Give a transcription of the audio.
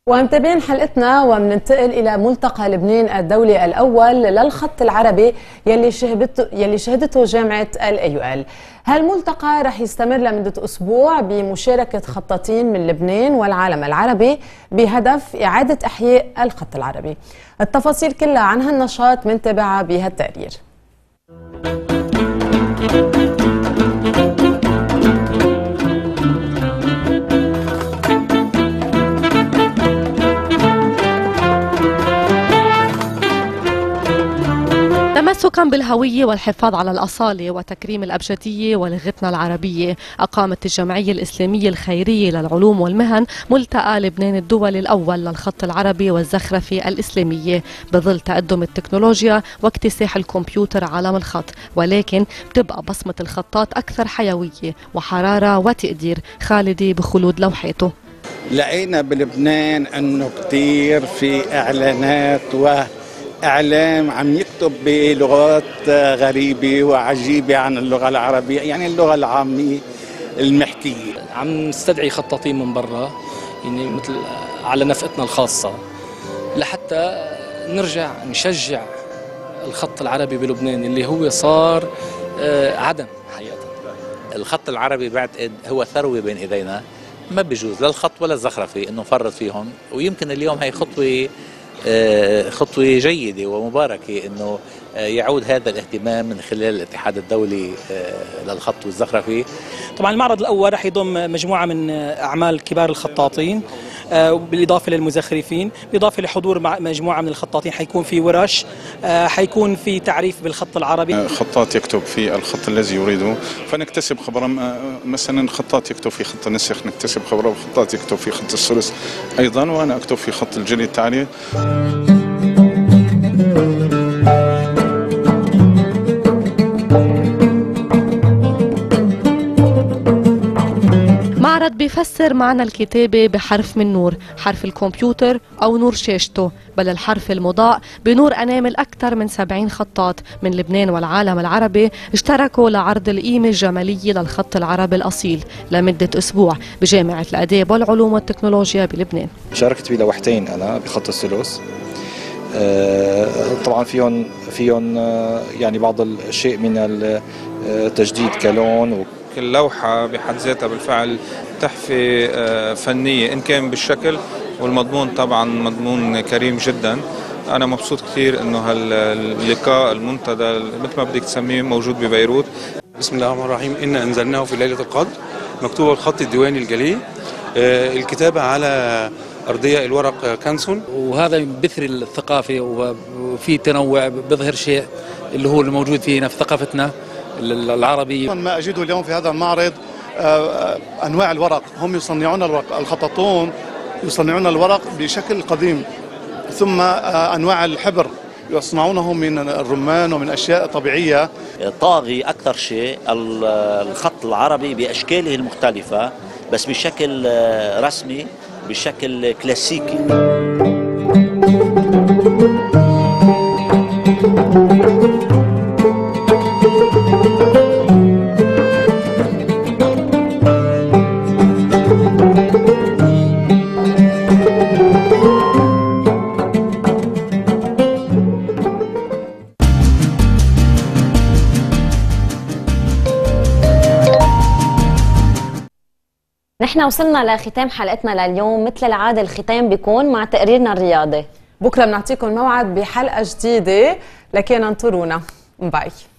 ومتابعين حلقتنا ومننتقل إلى ملتقى لبنان الدولي الأول للخط العربي يلي شهدته جامعة الAUL. هالملتقى رح يستمر لمدة أسبوع بمشاركة خطاطين من لبنان والعالم العربي بهدف إعادة إحياء الخط العربي. التفاصيل كلها عن هالنشاط منتابعة بهالتقرير. تمسكا بالهوية والحفاظ على الأصالة وتكريم الأبجدية ولغتنا العربية، أقامت الجمعية الإسلامية الخيرية للعلوم والمهن ملتقى لبنان الدولي الأول للخط العربي والزخرفة الإسلامية بظل تقدم التكنولوجيا واكتساح الكمبيوتر عالم الخط، ولكن بتبقى بصمة الخطاط أكثر حيوية وحرارة وتقدير خالدة بخلود لوحاته. لقينا بلبنان أنه كتير في إعلانات إعلام عم يكتب بلغات غريبة وعجيبة عن اللغة العربية، يعني اللغة العامية المحكية. عم نستدعي خطاطين من برا، يعني مثل على نفقتنا الخاصة، لحتى نرجع نشجع الخط العربي بلبنان اللي هو صار عدم حقيقة. الخط العربي بعتقد هو ثروة بين إيدينا، ما بيجوز لا الخط ولا الزخرفة إنه نفرط فيهم، ويمكن اليوم هي خطوة جيدة ومباركة إنه يعود هذا الاهتمام من خلال الاتحاد الدولي للخط والزخرفة. طبعا المعرض الأول رح يضم مجموعة من أعمال كبار الخطاطين بالإضافة للمزخرفين، بالإضافة لحضور مجموعة من الخطاطين. حيكون في ورش، حيكون في تعريف بالخط العربي. خطاط يكتب في الخط الذي يريده فنكتسب خبرا، مثلا خطاط يكتب في خط النسخ نكتسب خبرا، وخطاط يكتب في خط الثلث أيضا، وأنا أكتب في خط الجلي التعليق. معرض بيفسر معنى الكتابة بحرف من نور، حرف الكمبيوتر أو نور شاشته، بل الحرف المضاء بنور أنامل. أكثر من 70 خطاط من لبنان والعالم العربي اشتركوا لعرض القيمة الجمالية للخط العربي الأصيل لمدة أسبوع بجامعة الآداب والعلوم والتكنولوجيا بلبنان. شاركت بلوحتين أنا بخط الثلث، طبعا فيهم يعني بعض الشيء من التجديد كلون. كل لوحة بحد ذاتها بالفعل تحفة فنية، إن كان بالشكل والمضمون طبعا مضمون كريم جدا. أنا مبسوط كثير إنه هاللقاء المنتدى مثل ما بدك تسميه موجود ببيروت. بسم الله الرحمن الرحيم. إنا أنزلناه في ليلة القدر، مكتوبة بالخط الديواني الجلي، الكتابة على أرضية الورق كانسون، وهذا بثر الثقافة وفي تنوع، بيظهر شيء اللي هو الموجود فينا في ثقافتنا العربية. ما أجده اليوم في هذا المعرض أنواع الورق، هم يصنعون الورق، الخطاطون يصنعون الورق بشكل قديم، ثم أنواع الحبر يصنعونه من الرمان ومن أشياء طبيعية. طاغي أكثر شيء الخط العربي بأشكاله المختلفة، بس بشكل رسمي، بشكل كلاسيكي. نحن وصلنا لختام حلقتنا لليوم. مثل العادة الختام بيكون مع تقريرنا الرياضي. بكرة بنعطيكم موعد بحلقة جديدة، لكن انطرونا. باي.